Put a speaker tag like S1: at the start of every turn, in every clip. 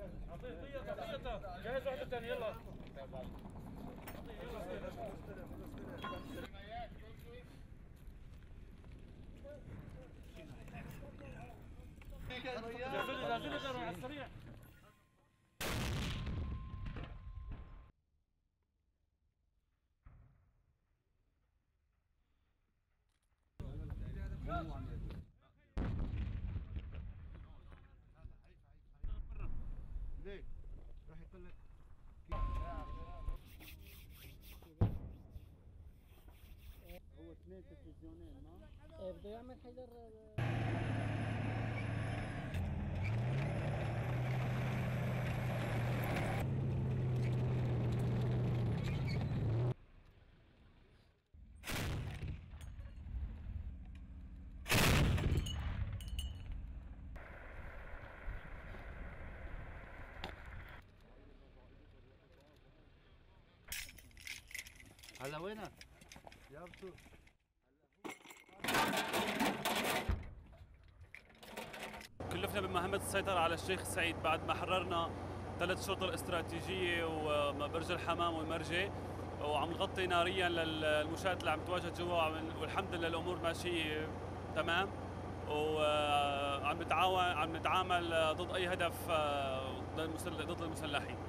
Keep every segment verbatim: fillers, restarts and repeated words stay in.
S1: جهز واحدة ثانية يلا. جهزوا على السريع.
S2: ليه؟ راح يقول لك هو اثنين تلفزيونين ما؟
S3: بده يعمل حجر.
S2: هلا وينك؟ يا بطل
S4: كلفنا بمهمة السيطرة على الشيخ سعيد بعد ما حررنا ثلاث شرطة الاستراتيجية وبرج الحمام والمرجي، وعم نغطي ناريا للمشاة اللي عم تواجد جوا، والحمد لله الأمور ماشية تمام، وعم نتعاون عم نتعامل ضد أي هدف ضد المسلحين.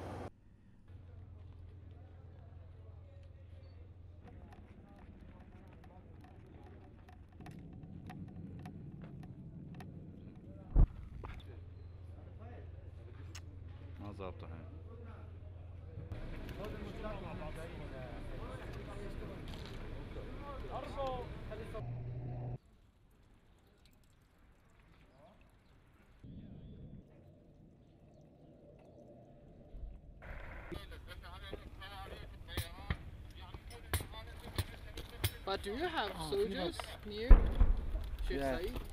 S5: ما ظابطة هاي.
S3: But do you have
S2: Oh,
S3: soldiers near Sheikh
S2: Yeah.
S3: Saeed?